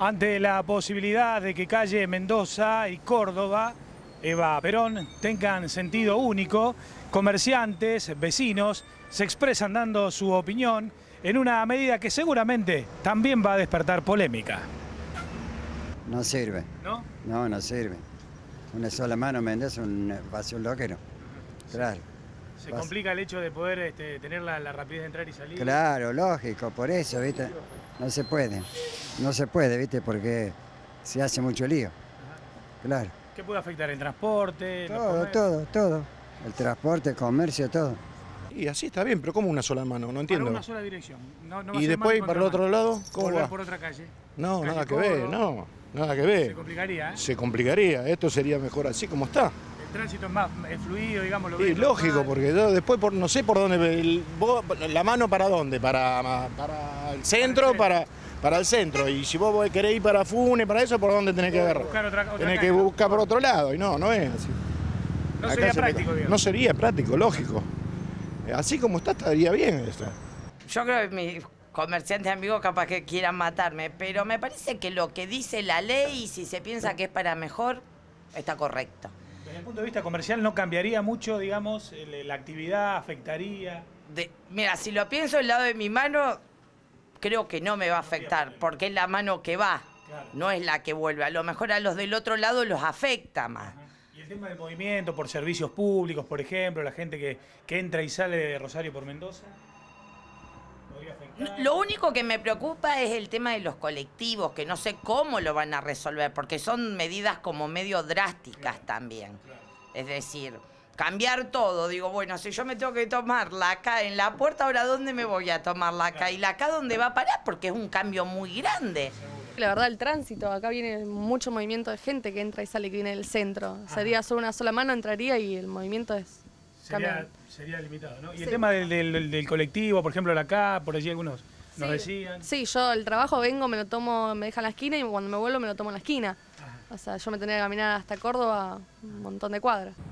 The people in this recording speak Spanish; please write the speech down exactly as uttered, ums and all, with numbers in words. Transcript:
Ante la posibilidad de que calle Mendoza y Córdoba, Eva Perón, tengan sentido único, comerciantes, vecinos, se expresan dando su opinión en una medida que seguramente también va a despertar polémica. No sirve. ¿No? No, no sirve. Una sola mano, Mendoza, un vacío loquero. Claro. Se complica el hecho de poder este, tener la, la rapidez de entrar y salir. Claro, lógico, por eso, ¿viste? No se puede. No se puede, ¿viste? Porque se hace mucho lío. Claro. ¿Qué puede afectar? ¿El transporte? Todo, todo, todo. El transporte, el comercio, todo. Y así está bien, pero ¿cómo una sola mano? No entiendo. Para una sola dirección. No, no va y a ser después, mano para el otro mano. lado, ¿cómo Volver va? por otra calle. No, Calle nada que Coro. ver, no. Nada que ver. Se complicaría, ¿eh? Se complicaría. Esto sería mejor así como está. El tránsito es más es fluido, digamos. Lo Sí, ves lógico, normal. porque yo después por, no sé por dónde, el- vos, la mano para dónde, para, para el centro, para, para el centro. Y si vos querés ir para Funes, para eso, ¿por dónde tenés que agarrar? Buscar otra- otra tenés calle, que ¿no? buscar por otro lado, y no, no es así. No Acá sería se- práctico, digamos. No sería práctico, lógico. Así como está, estaría bien esto. Yo creo que mis comerciantes amigos capaz que quieran matarme, pero me parece que lo que dice la ley, si se piensa que es para mejor, está correcto. Desde el punto de vista comercial no cambiaría mucho, digamos, el- la actividad, afectaría. De- mira, si lo pienso del lado de mi mano, creo que no me va a afectar, porque es la mano que va, Claro. no es la que vuelve. A lo mejor a los del otro lado los afecta más. Y el tema del movimiento por servicios públicos, por ejemplo, la gente que, que entra y sale de Rosario por Mendoza, podría afectar. Lo único que me preocupa es el tema de los colectivos, que no sé cómo lo van a resolver, porque son medidas como medio drásticas también. Es decir, cambiar todo. Digo, bueno, si yo me tengo que tomarla acá en la puerta, ¿ahora dónde me voy a tomarla acá? ¿Y la acá dónde va a parar? Porque es un cambio muy grande. La verdad, el tránsito, acá viene mucho movimiento de gente que entra y sale, que viene del centro. Sería solo una sola mano, entraría y el movimiento es... Sería, cambia. sería limitado, ¿no? Y Sí. el tema del, del- del colectivo, por ejemplo, la acá, por allí algunos nos Sí. decían. Sí, yo el trabajo vengo, me lo tomo, me dejan en la esquina y cuando me vuelvo me lo tomo en la esquina. Ajá. O sea, yo me tenía que caminar hasta Córdoba un montón de cuadras.